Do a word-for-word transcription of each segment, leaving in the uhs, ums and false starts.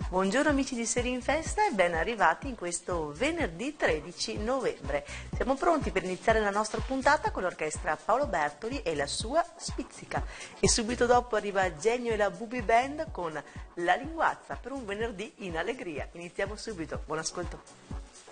Buongiorno amici di Serie in Festa e ben arrivati in questo venerdì tredici novembre. Siamo pronti per iniziare la nostra puntata con l'orchestra Paolo Bertoli e la sua Spizzica. E subito dopo arriva Genio e la Bubi Band con La Linguazza per un venerdì in allegria. Iniziamo subito, buon ascolto.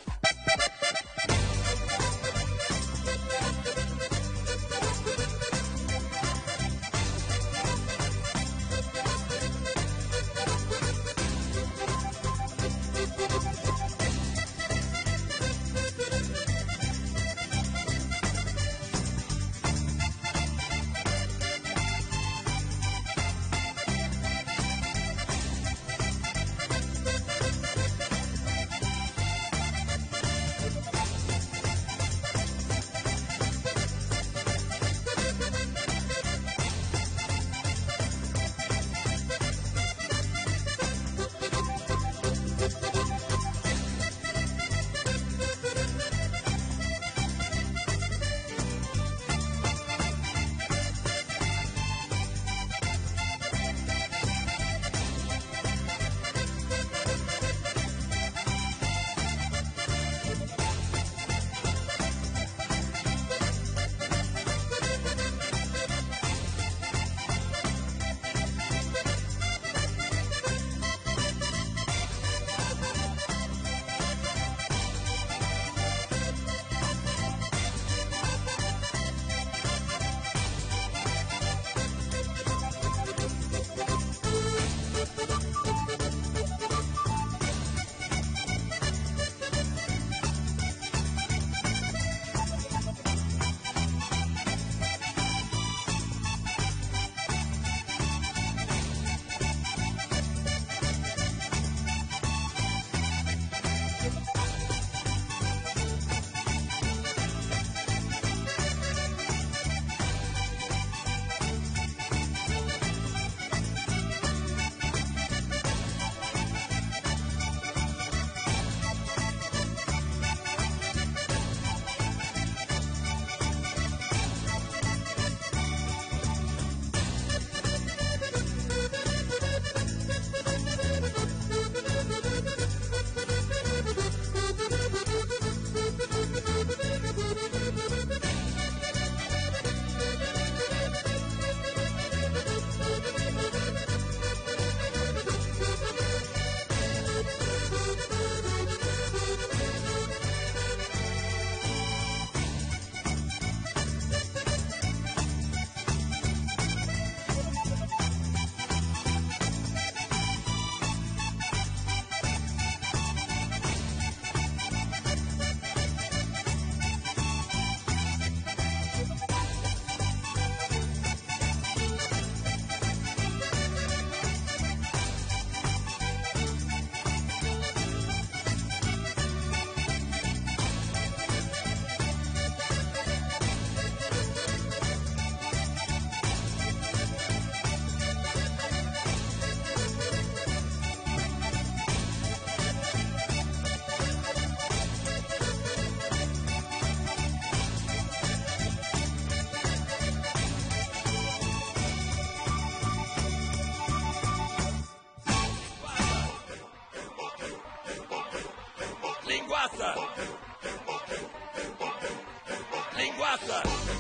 Linguazza! Linguazza!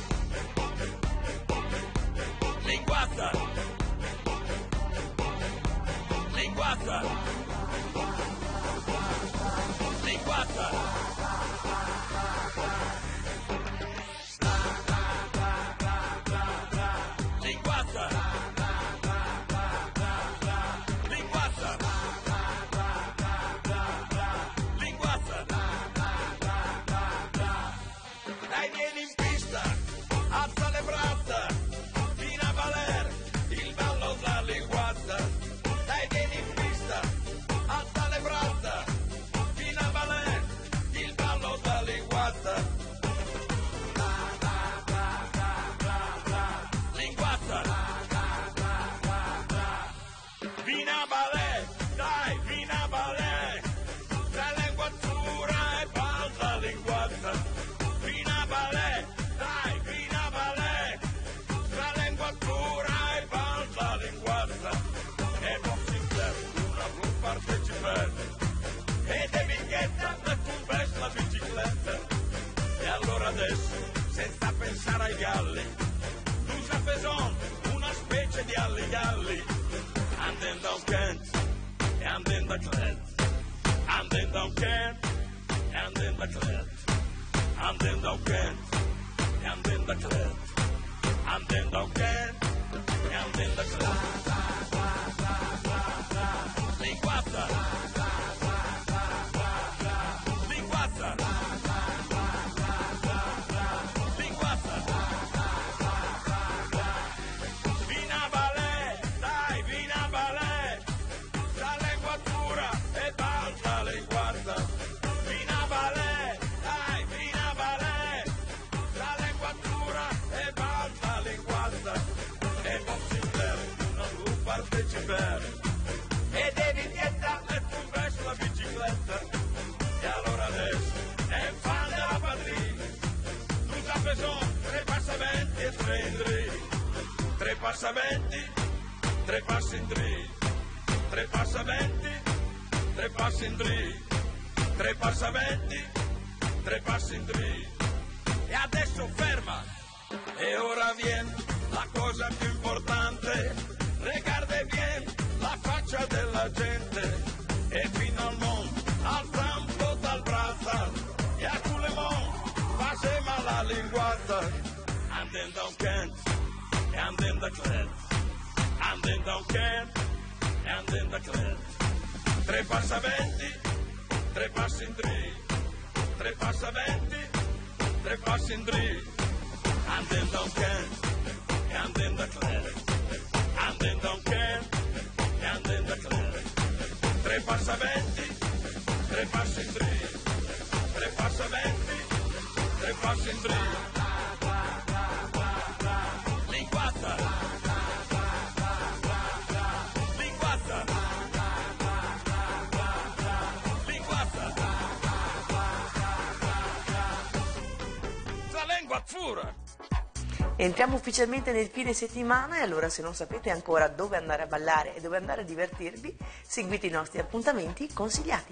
Linguazza! Linguazza! Linguazza! Dai, vieni in pista, alza le braccia, fino a valer il ballo della linguazza. Dai, vieni in pista, alza le braccia, fino a valer pensare ai galli. Nous faisons una specie di alligalli. And then don't Kent, and then the Clet. And then don't Kent, and then the Clet. And then don't Kent, and then the Clet. And then don't Kent, and then the Clet. Linguata, linguata, linguata. Vina balè, dai, vina balè. La lenguatura e basta linguata. Vina balè, dai, vina balè. La lenguatura e basta linguata. E non si beve, non vuoi partecipare. E devi vietare tu verso la bicicletta. E allora adesso è fan della padrina. Nous faisons tre passamenti e tre indri. Tre passamenti, tre passi indri. Tre passamenti, tre passi indri. Tre passamenti, tre passi indri. E adesso ferma. E ora viene la cosa più importante. Regarde bien la faccia della gente. E fino al mondo, al zampo dal braccio. E a tout le monde, facema la linguata. And then don't Kent, and then the Clet. And then don't Kent, and then the Clet. Tre passamenti, tre passi in dri. Tre passamenti, tre passi in dri. And then don't Kent, and then the Clet. And then don't Kent, and then the Clet. Tre passamenti, tre passi in dri. Tre passamenti, tre passi in dri. Linguata, linguata, linguata. La lingua fura. Entriamo ufficialmente nel fine settimana e allora, se non sapete ancora dove andare a ballare e dove andare a divertirvi, seguite i nostri appuntamenti consigliati.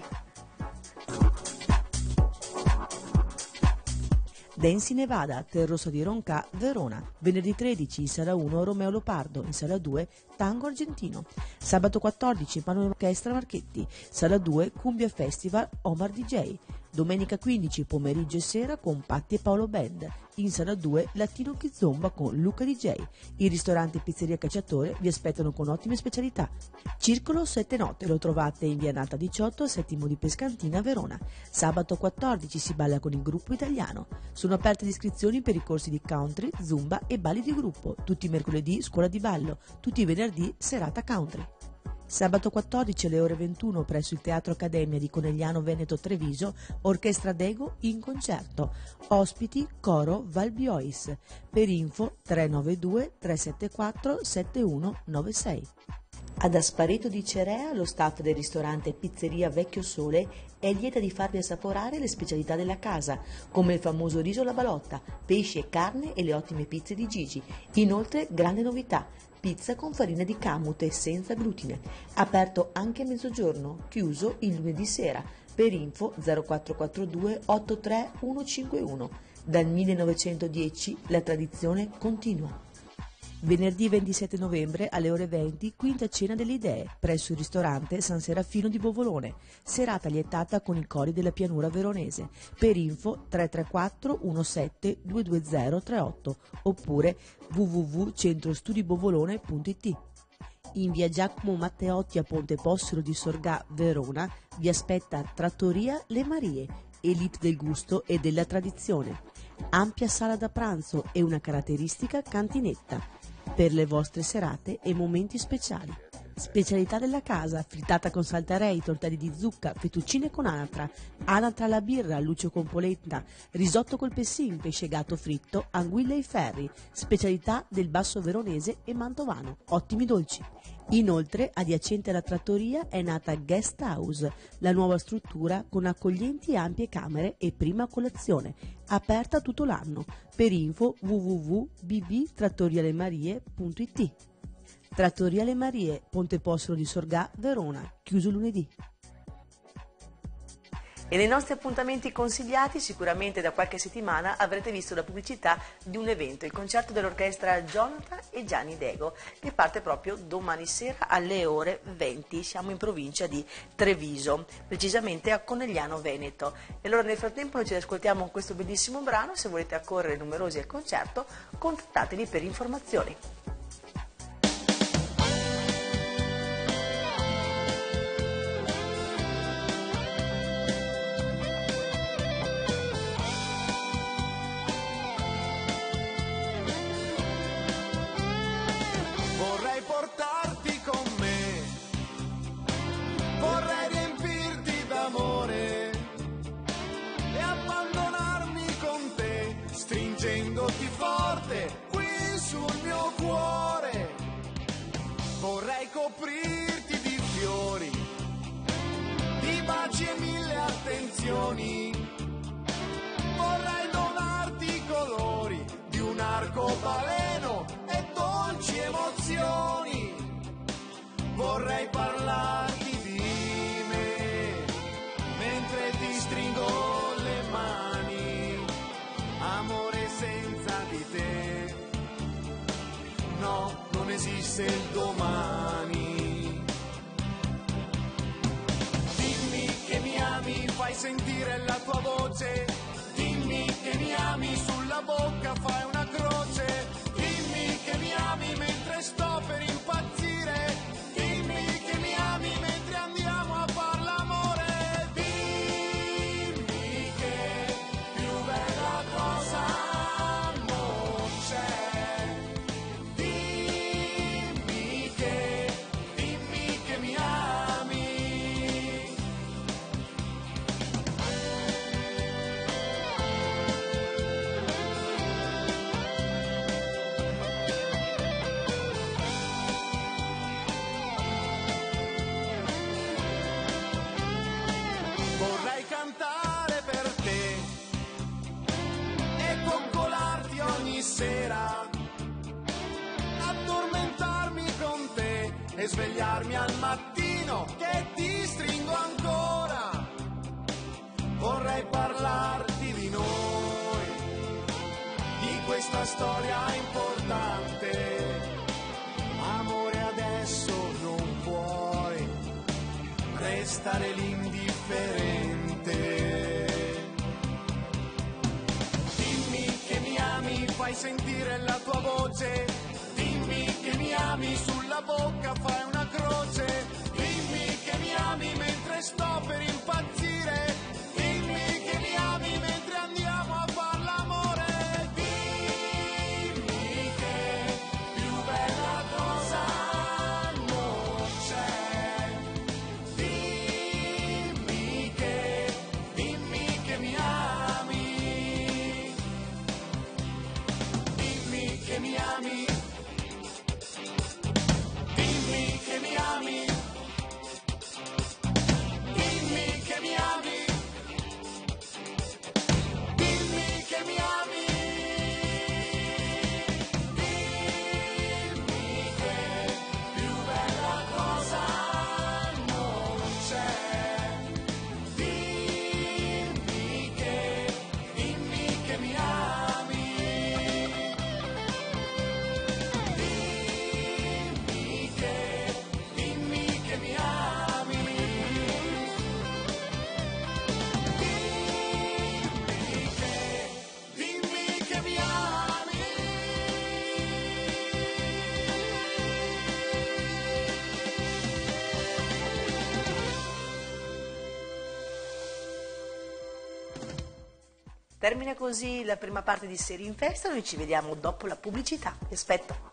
Dance in Nevada, Terroso di Ronca, Verona. Venerdì tredici in sala uno Romeo Lopardo, in sala due Tango Argentino. Sabato quattordici Panorama Orchestra Marchetti, sala due Cumbia Festival Omar D J. Domenica quindici pomeriggio e sera con Patti e Paolo Band, in sala due Latino Kizomba con Luca D J. Il ristorante Pizzeria Cacciatore vi aspettano con ottime specialità. Circolo Sette Note lo trovate in via Nata diciotto, settimo di Pescantina, Verona. Sabato quattordici si balla con il gruppo italiano. Sono aperte le iscrizioni per i corsi di country, zumba e balli di gruppo. Tutti i mercoledì scuola di ballo, tutti i venerdì serata country. Sabato quattordici alle ore ventuno presso il Teatro Accademia di Conegliano Veneto Treviso, Orchestra Dego in concerto. Ospiti Coro Valbiois. Per info tre nove due tre sette quattro sette uno nove sei. Ad Aspareto di Cerea, lo staff del ristorante Pizzeria Vecchio Sole è lieta di farvi assaporare le specialità della casa, come il famoso riso alla balotta, pesce e carne e le ottime pizze di Gigi. Inoltre, grande novità, pizza con farina di camute senza glutine. Aperto anche a mezzogiorno, chiuso il lunedì sera. Per info zero quattro quattro due otto tre uno cinque uno. Dal millenovecentodieci la tradizione continua. Venerdì ventisette novembre alle ore venti, quinta cena delle idee, presso il ristorante San Serafino di Bovolone. Serata lietata con i cori della pianura veronese. Per info tre tre quattro uno sette due due zero tre otto oppure w w w punto centrostudibovolone punto i t. In via Giacomo Matteotti a Ponte Possero di Sorgà, Verona, vi aspetta Trattoria Le Marie, elite del gusto e della tradizione. Ampia sala da pranzo e una caratteristica cantinetta per le vostre serate e momenti speciali. Specialità della casa, frittata con saltarei, tortelli di zucca, fettuccine con anatra, anatra alla birra, lucio con polenta, risotto col pessin, pesce gatto fritto, anguille ai ferri, specialità del basso veronese e mantovano, ottimi dolci. Inoltre, adiacente alla trattoria è nata Guest House, la nuova struttura con accoglienti e ampie camere e prima colazione, aperta tutto l'anno. Per info w w w punto b b trattorialemarie punto i t. Trattoria Le Marie, Ponte Possero di Sorgà, Verona, chiuso lunedì. E nei nostri appuntamenti consigliati sicuramente da qualche settimana avrete visto la pubblicità di un evento, il concerto dell'orchestra Jonathan e Gianni Dego, che parte proprio domani sera alle ore venti. Siamo in provincia di Treviso, precisamente a Conegliano Veneto. E allora nel frattempo noi ci ascoltiamo con questo bellissimo brano. Se volete accorrere numerosi al concerto, contattateli per informazioni. Vorrei portarti con me, vorrei riempirti d'amore e abbandonarmi con te, stringendoti forte qui sul mio cuore. Vorrei coprirti di fiori, di baci e mille attenzioni. Vorrei donarti i colori di un arcobaleno e dolci emozioni. Vorrei parlarti di me mentre ti stringo le mani. Amore senza di te, no, non esiste il domani. Dimmi che mi ami, fai sentire la tua voce. Dimmi che mi ami, sulla bocca fai una croce. Dimmi che mi ami mentre sto per impazzire. Dimmi che mi ami mentre andiamo a far l'amore. Dimmi che più bella cosa non c'è. Dimmi che, dimmi che mi ami. Vorrei cantare per te e coccolarti ogni sera, addormentarmi con te e svegliarmi al mattino che ti stringo ancora. Vorrei parlarti di noi, di questa storia importante. Amore, adesso non puoi restare l'indifferente. Dimmi che mi ami, fai sentire la tua voce. Dimmi che mi ami, sulla bocca fai una croce. Dimmi che mi ami mentre sto per impazzire. Dimmi che mi ami mentre andiamo a far l'amore. Dimmi che più bella cosa non c'è. Dimmi che, dimmi che mi ami. Dimmi che mi ami. Dimmi che mi ami. Dimmi che mi ami. Dimmi che mi ami. Dimmi che più bella cosa non c'è. Dimmi che, dimmi che mi ami. Dimmi che, dimmi che mi ami. Dimmi che, dimmi che mi ami. Termina così la prima parte di Serie in Festa, noi ci vediamo dopo la pubblicità. Vi aspetto.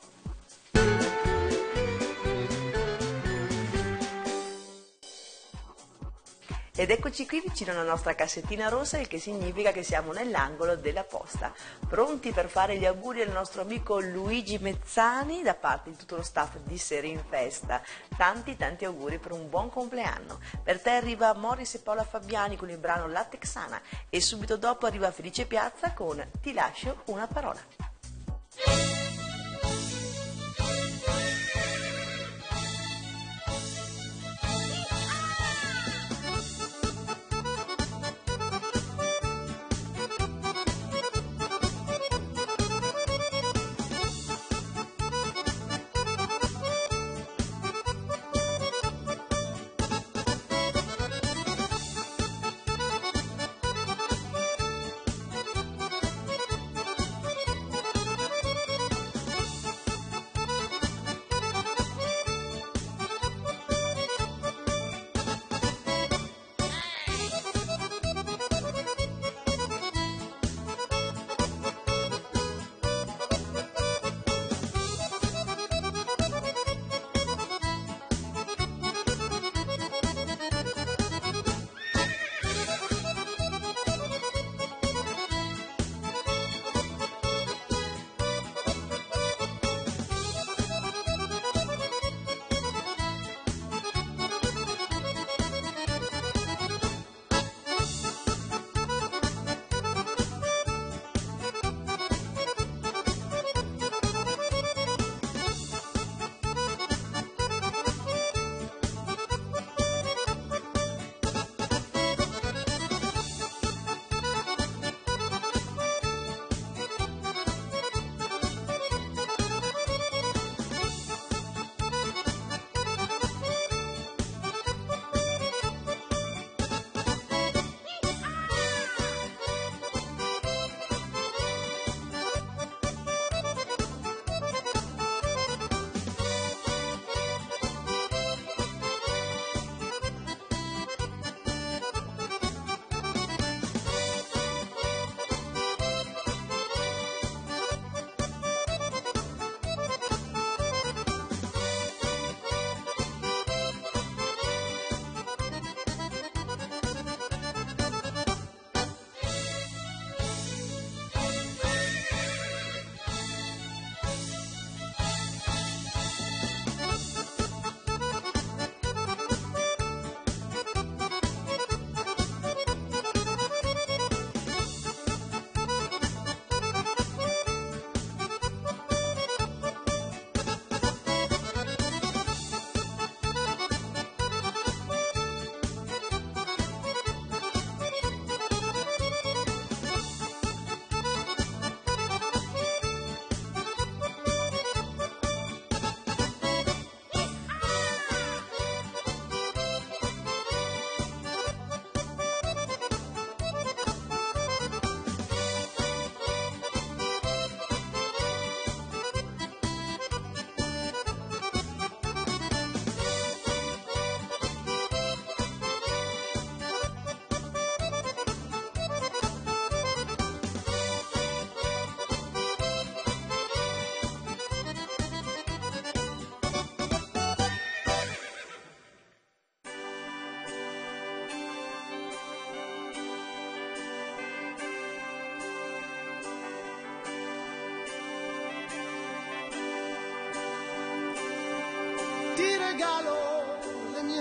Ed eccoci qui vicino alla nostra cassettina rossa, il che significa che siamo nell'angolo della posta, pronti per fare gli auguri al nostro amico Luigi Mezzani da parte di tutto lo staff di Serie in Festa. Tanti tanti auguri per un buon compleanno. Per te arriva Morris e Paola Fabiani con il brano La Texana e subito dopo arriva Felice Piazza con Ti lascio una parola.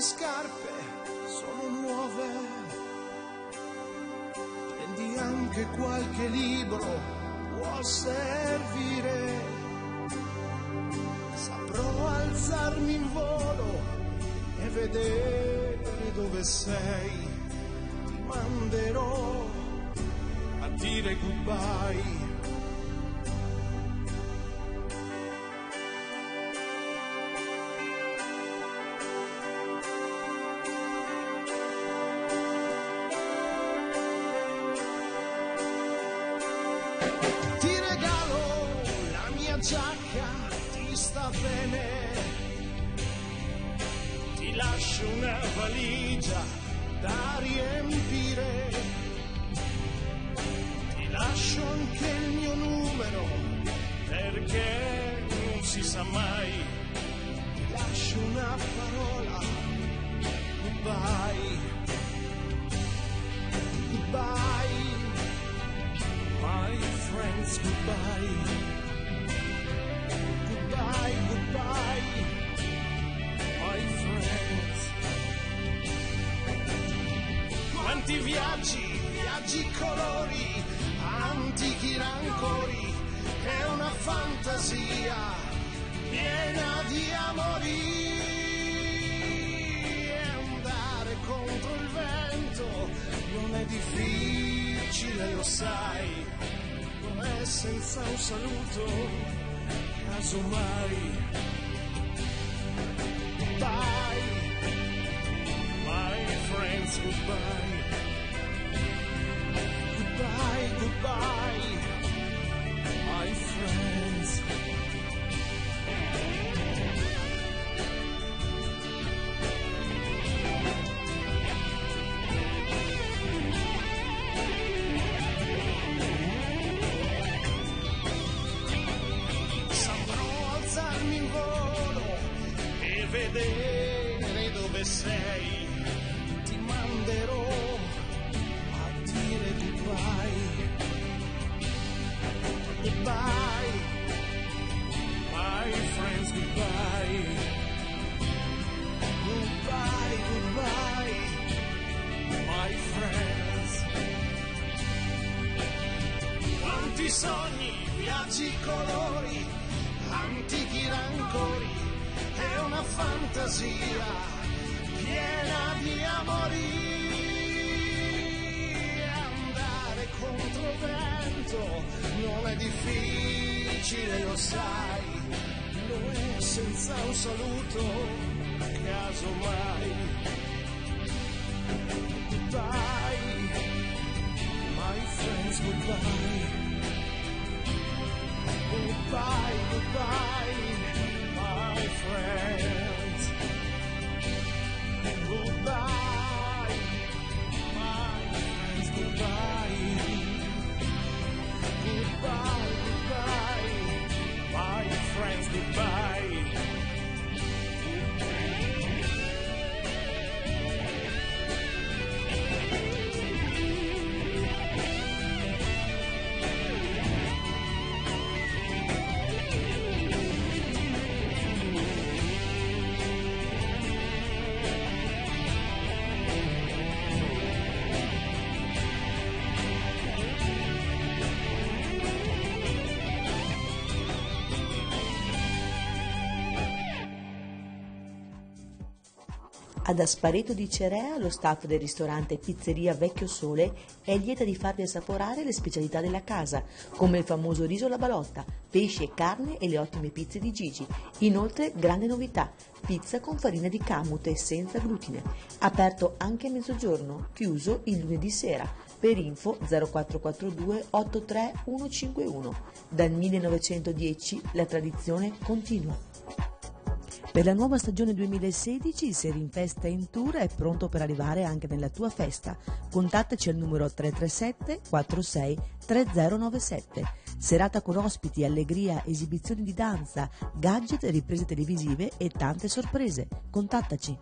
mie scarpe sono nuove, prendi anche qualche libro, può servire, saprò alzarmi in volo e vedere dove sei, ti manderò a dire goodbye. Ti regalo la mia giacca, ti sta bene, ti lascio una valigia da riempire, ti lascio anche il mio numero perché non si sa mai, ti lascio una parola, goodbye, goodbye, my friends, goodbye, goodbye, goodbye, my friends. Quanti viaggi, viaggi colori, antichi rancori, è una fantasia piena di amori. E andare contro il vento non è difficile, lo sai, non è senza un saluto, casomai. Goodbye, my friends, goodbye. Goodbye, goodbye, my friends. Saprò alzarmi in volo e vedere dove sei, ti manderò a dire goodbye, goodbye, my friends, goodbye, goodbye, goodbye, my friends. Quanti sogni, viaggi, colori, antichi rancori, è una fantasia piena di amori. Andare contro vento non è difficile, lo sai, lo è senza un saluto, casomai. Goodbye, my friends, goodbye. Goodbye, goodbye, my friends. Goodbye, my friends, goodbye. Goodbye, goodbye, my friends, goodbye. Ad Aspareto di Cerea lo staff del ristorante Pizzeria Vecchio Sole è lieta di farvi assaporare le specialità della casa, come il famoso riso alla balotta, pesce e carne e le ottime pizze di Gigi. Inoltre, grande novità, pizza con farina di kamut e senza glutine. Aperto anche a mezzogiorno, chiuso il lunedì sera. Per info zero quattro quattro due otto tre uno cinque uno. Dal millenovecentodieci la tradizione continua. Per la nuova stagione duemilasedici il Serinfest in Tour è pronto per arrivare anche nella tua festa. Contattaci al numero tre tre sette quattro sei tre zero nove sette. Serata con ospiti, allegria, esibizioni di danza, gadget, riprese televisive e tante sorprese. Contattaci.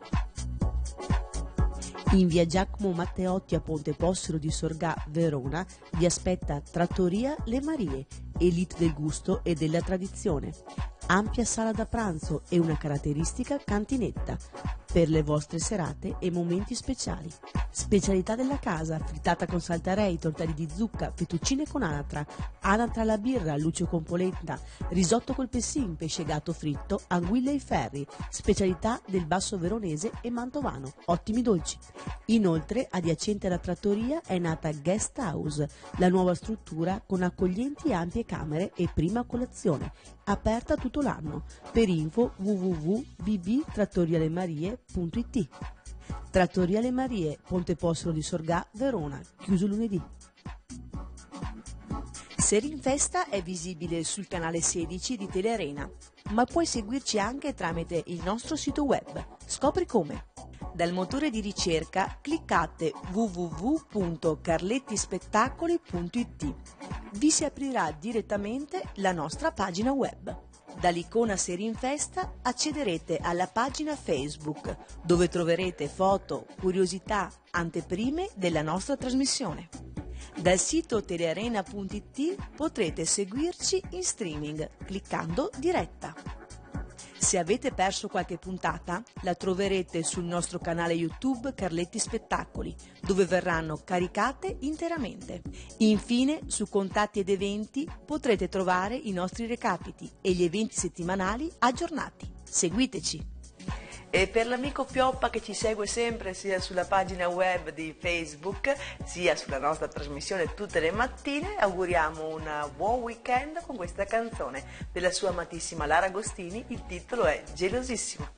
In via Giacomo Matteotti a Ponte Possero di Sorgà, Verona, vi aspetta Trattoria Le Marie, elite del gusto e della tradizione. Ampia sala da pranzo e una caratteristica cantinetta. per le vostre serate e momenti speciali. Specialità della casa: frittata con saltarei, tortelli di zucca, fettuccine con anatra, anatra alla birra, lucio con polenta, risotto col pessin, pesce gatto fritto, anguille ai ferri. Specialità del Basso Veronese e Mantovano. Ottimi dolci. Inoltre, adiacente alla trattoria è nata Guest House, la nuova struttura con accoglienti e ampie camere e prima colazione, aperta tutto l'anno. Per info w w w punto b b trattorialemarie punto i t. Trattoria Le Marie, Ponte Postolo di Sorgà, Verona, chiuso lunedì. Serinfesta è visibile sul canale sedici di Telearena, ma puoi seguirci anche tramite il nostro sito web. Scopri come. Dal motore di ricerca cliccate w w w punto carlettispettacoli punto i t. Vi si aprirà direttamente la nostra pagina web. Dall'icona Serinfesta accederete alla pagina Facebook, dove troverete foto, curiosità, anteprime della nostra trasmissione. Dal sito telearena punto i t potrete seguirci in streaming cliccando diretta. Se avete perso qualche puntata, la troverete sul nostro canale YouTube Carletti Spettacoli, dove verranno caricate interamente. Infine, su contatti ed eventi potrete trovare i nostri recapiti e gli eventi settimanali aggiornati. Seguiteci! E per l'amico Pioppa che ci segue sempre sia sulla pagina web di Facebook sia sulla nostra trasmissione tutte le mattine, auguriamo un buon weekend con questa canzone della sua amatissima Lara Agostini. Il titolo è Gelosissimo.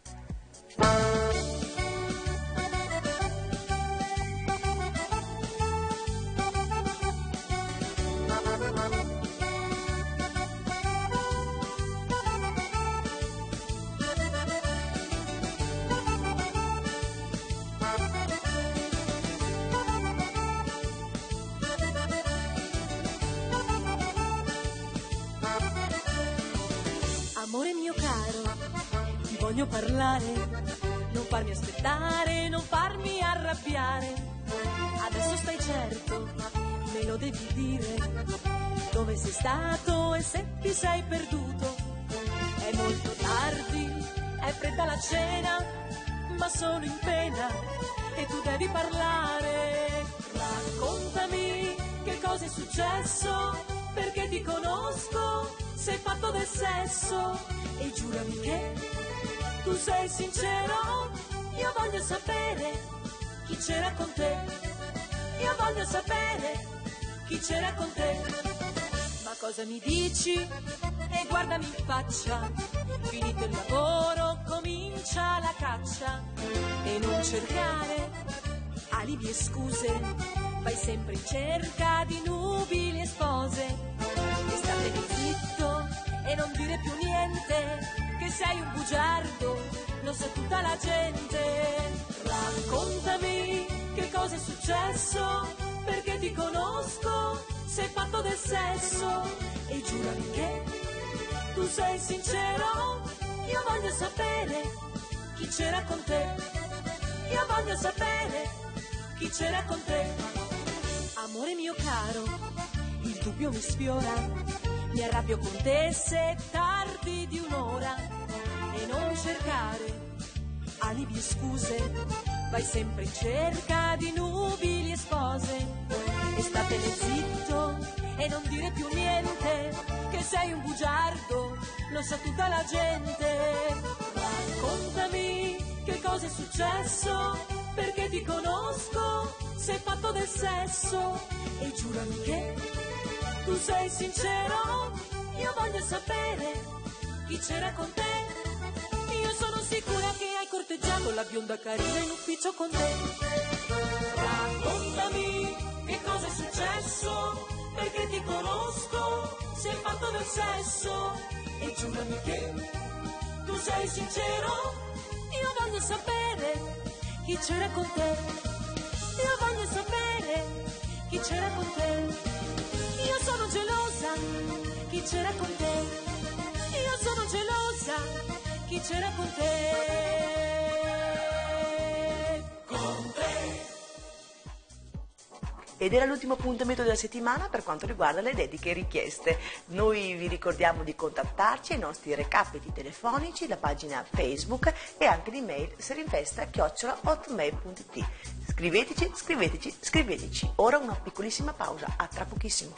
Amore mio caro, ti voglio parlare, non farmi aspettare, non farmi arrabbiare. Adesso stai certo, me lo devi dire, dove sei stato e se ti sei perduto. È molto tardi, è fredda la cena, ma sono in pena e tu devi parlare. Raccontami che cosa è successo, perché ti conosco, sei fatto del sesso e giurami che tu sei sincero. Io voglio sapere chi c'era con te, io voglio sapere chi c'era con te. Ma cosa mi dici? E guardami in faccia, finito il lavoro comincia la caccia. E non cercare alibi e scuse, vai sempre in cerca di nubili e spose. E statene zitto e non dire più niente, che sei un bugiardo, lo sa tutta la gente. Raccontami che cosa è successo, perché ti conosco, sei fatto del sesso e giurami che tu sei sincero. Io voglio sapere chi c'era con te, io voglio sapere chi c'era con te. Amore mio caro, il dubbio mi sfiora, mi arrabbio con te se tardi di un'ora. E non cercare alibi e scuse, vai sempre in cerca di nubili e spose. E statene zitto e non dire più niente, che sei un bugiardo, lo sa tutta la gente. Raccontami che cosa è successo, perché ti conosco, sei fatto del sesso e giurami che tu sei sincero. Io voglio sapere chi c'era con te. Io sono sicura che hai corteggiato la bionda carina in ufficio con te. Raccontami che cosa è successo, perché ti conosco, sei fatto del sesso e giurami che tu sei sincero. Io voglio sapere chi c'era con te, io voglio sapere chi c'era con te. Io sono gelosa, chi c'era con te, io sono gelosa, chi c'era con te. Con te. Ed era l'ultimo appuntamento della settimana per quanto riguarda le dediche richieste. Noi vi ricordiamo di contattarci ai nostri recapiti telefonici, la pagina Facebook e anche l'email serinfesta chiocciola hotmail punto it. Scriveteci, scriveteci, scriveteci. Ora una piccolissima pausa, a tra pochissimo.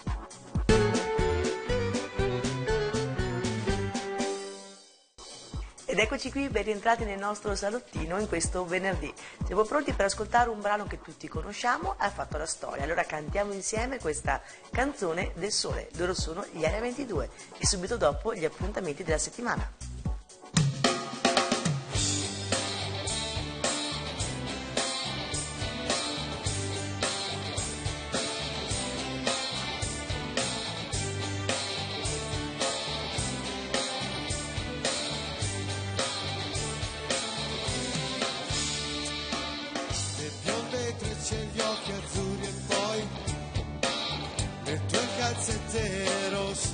Ed eccoci qui, ben rientrati nel nostro salottino in questo venerdì. Siamo pronti per ascoltare un brano che tutti conosciamo, ha fatto la storia. Allora cantiamo insieme questa canzone del sole. Loro sono gli Area ventidue e subito dopo gli appuntamenti della settimana. Gli occhi azzurri e poi le tue calzette rosse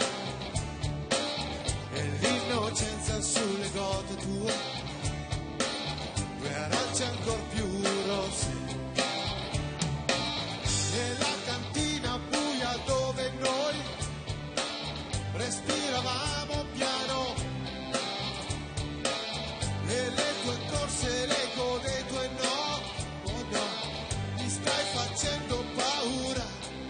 e l'innocenza sulle gote tue, due arance ancor più rosse e la cantina buia dove noi respiravamo piano e le tue corse, l'eco dei tuoi no. Stai facendo paura.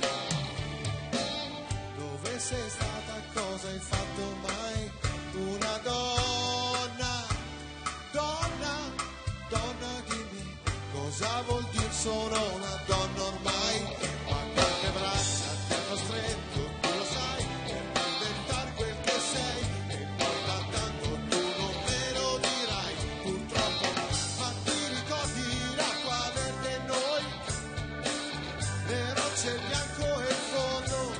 Dove sei stata? Cosa hai fatto mai? Una donna, donna, donna dimmi cosa vuol dire sono una donna ormai? Ma quante braccia ti hanno stretto, tu lo sai, per diventare quel che sei e poi da tanto tu non me lo dirai purtroppo, ma ti ricordi l'acqua verde noi? Le rocce bianco e fondo,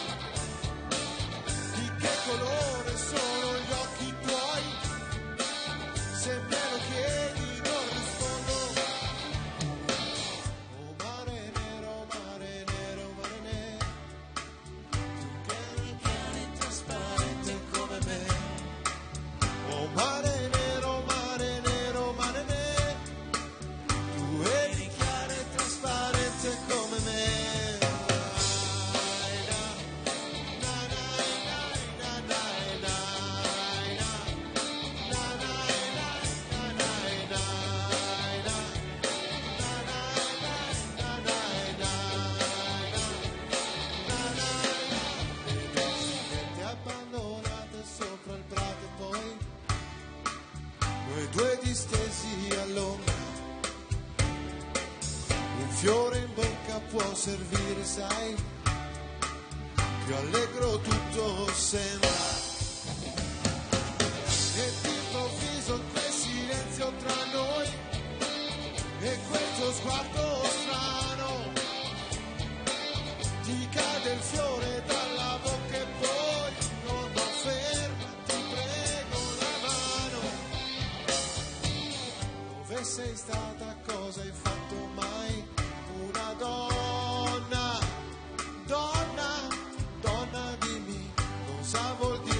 di che colore sono gli occhi tuoi? Se me lo chiedi non rispondo. Oh mare nero, mare nero, mare nero, tu che eri chiaro e trasparente come me. Oh mare nero, mare nero, mare nero, tu eri chiaro e trasparente come me. Sopra il prato e poi noi due distesi all'ombra, un fiore in bocca può servire, sai, più allegro tutto sembra e d'improvviso quel silenzio tra noi e quel tuo sguardo strano, ti cade il fiore dalla bocca e poi non lo ferma, ti prego la mano. Dove sei stata? Cosa hai fatto mai? Una donna, donna, donna dimmi cosa vuol dire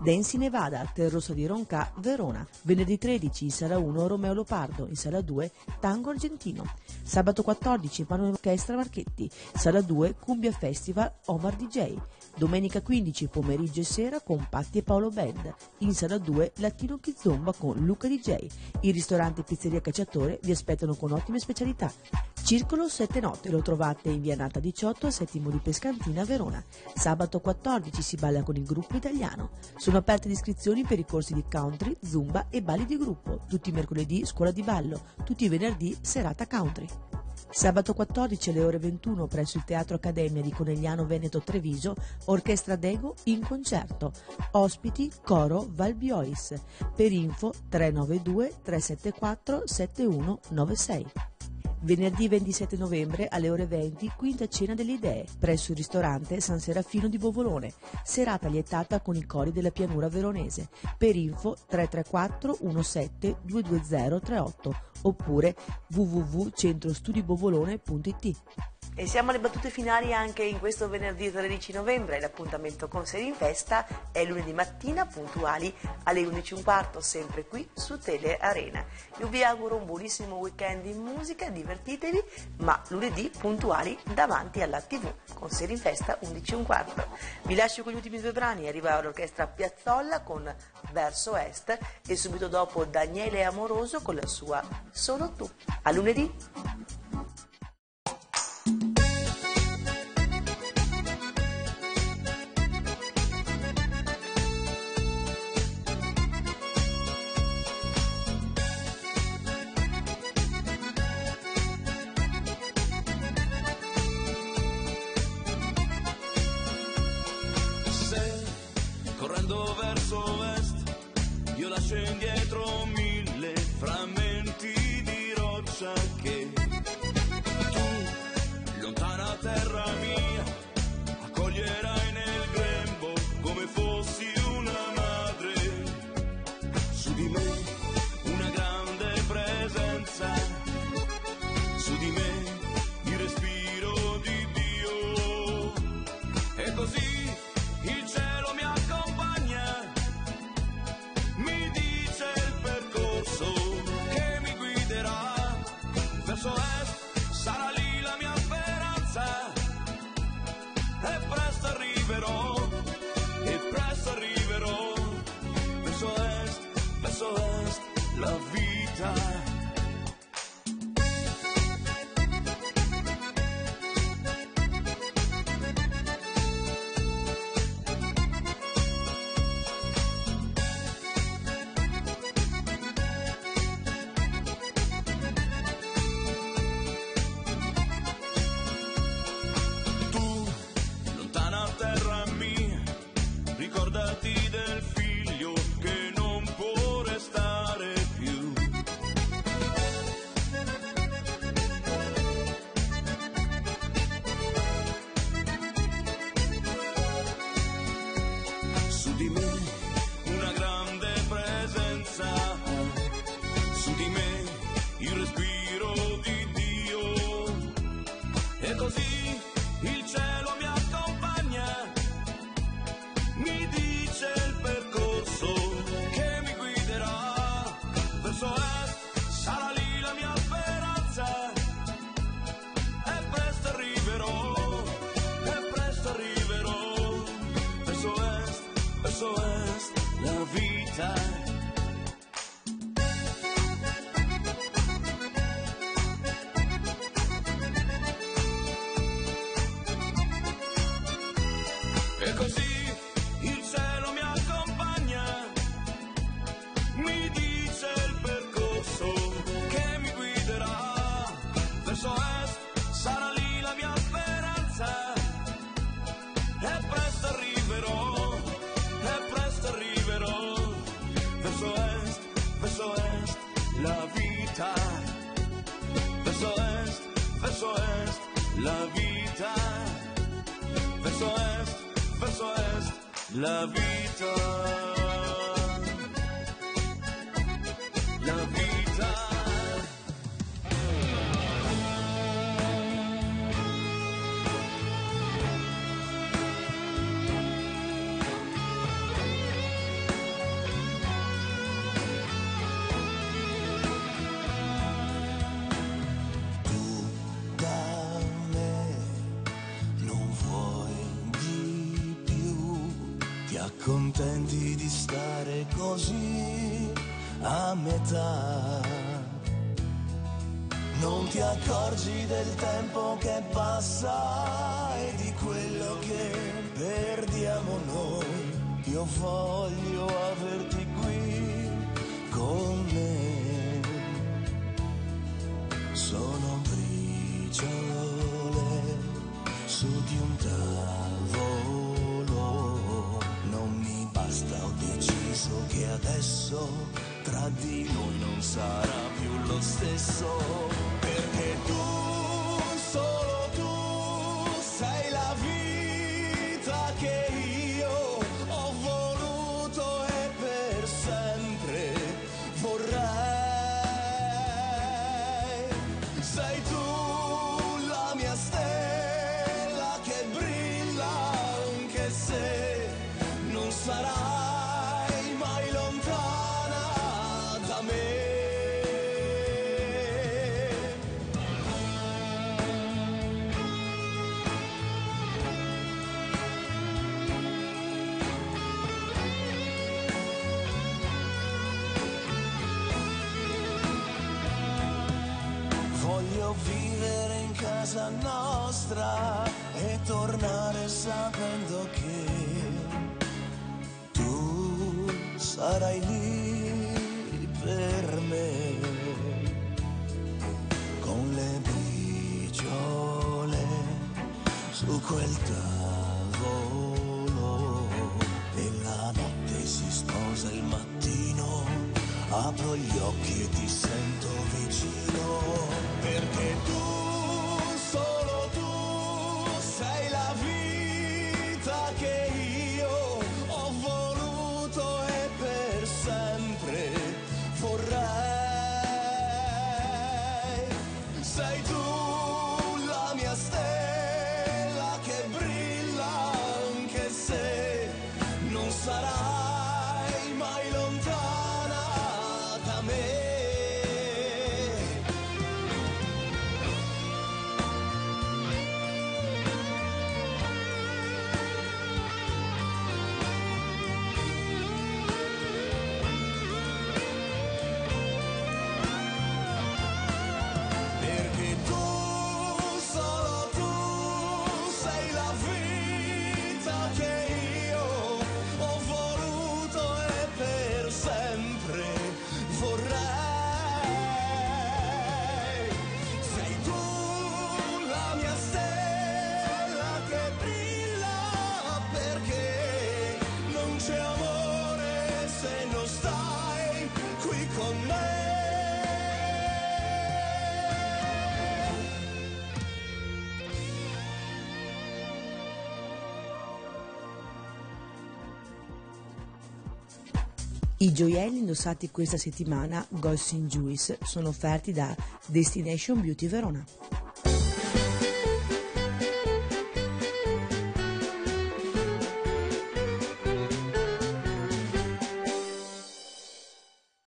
Dance in Nevada, Terrosa di Ronca, Verona. Venerdì tredici in sala uno Romeo Lopardo, in sala due Tango Argentino. Sabato quattordici Panorama Orchestra Marchetti, sala due Cumbia Festival Omar D J. Domenica quindici pomeriggio e sera con Patti e Paolo Band, in sala due Latino Kizomba con Luca D J. Il ristorante Pizzeria Cacciatore vi aspettano con ottime specialità. Circolo Sette Notte lo trovate in via Nata diciotto al settimo di Pescantina, Verona. Sabato quattordici si balla con il gruppo italiano. Sono aperte le iscrizioni per i corsi di country, zumba e balli di gruppo. Tutti i mercoledì scuola di ballo, tutti i venerdì serata country. Sabato quattordici alle ore ventuno presso il Teatro Accademia di Conegliano Veneto Treviso, Orchestra Dego in concerto. Ospiti Coro Valbiois. Per info tre nove due tre sette quattro sette uno nove sei. Venerdì ventisette novembre alle ore venti, quinta cena delle idee, presso il ristorante San Serafino di Bovolone. Serata lietata con i cori della pianura veronese. Per info tre tre quattro uno sette due due zero tre otto oppure w w w punto centro studi bovolone punto i t. E siamo alle battute finali anche in questo venerdì tredici novembre. L'appuntamento con Seri in Festa è lunedì mattina puntuali alle undici e un quarto, sempre qui su Tele Arena. Io vi auguro un buonissimo weekend in musica, divertitevi, ma lunedì puntuali davanti alla tivù con Seri in Festa undici e un quarto. Vi lascio con gli ultimi due brani, arriva l'orchestra Piazzolla con Verso Est e subito dopo Daniele Amoroso con la sua Solo tu. A lunedì! Correndo verso est, io lascio indietro mille frammenti di roccia che tu, lontana terra mia, accoglierai nel grembo come fossi una madre. Su di me una grande presenza, su di me il respiro di Dio, e così il cielo mi accompagna, mi dice il percorso che mi guiderà verso est, sarà lì la mia speranza, e presto arriverò, e presto arriverò, verso est, verso est, la vita. Ricordati del figlio che non può restare più. Su di me una grande presenza, su di me il respiro di Dio, e così il cielo mi accompagna, mi dice il percorso che mi guiderà verso est, sarà lì la mia speranza, e presto arriverò, e presto arriverò, verso est, verso est, la vita. E così il cielo mi accompagna, mi dice il percorso che mi guiderà verso est, sarà lì la mia speranza, e presto arriverò, e presto arriverò, verso est, verso est, la vita, verso est, verso est, la vita, verso est, verso est, la vita, la vita. contenti di stare così a metà. Non ti accorgi del tempo che passa e di quello che perdiamo noi. Io voglio averti qui con me. Sono briciole su di un tavolo. Non mi basta, ho deciso che adesso tra di noi non sarà più lo stesso. Perché tu, solo tu, sei la vita che io ho voluto e per sempre vorrei. Sei tu la mia stella che brilla anche se non sarai mai lontana da me. Voglio vivere in casa nostra e tornare sapendo che tu sarai lì per me, con le briciole su quel tavolo. E la notte si sposa, il mattino apro gli occhi e ti sento vicino. Perché tu, solo tu, sei la vita che io ho voluto e per sempre vorrei. Sei tu la mia stella che brilla anche se non sarai mai lontana da me. Perché tu, solo tu, sei la vita che io ho voluto e per sempre vorrei. Sei tu la mia stella che brilla perché non c'è amore se non stai qui con me. I gioielli indossati questa settimana, Gold Saint Juice, sono offerti da Destination Beauty Verona.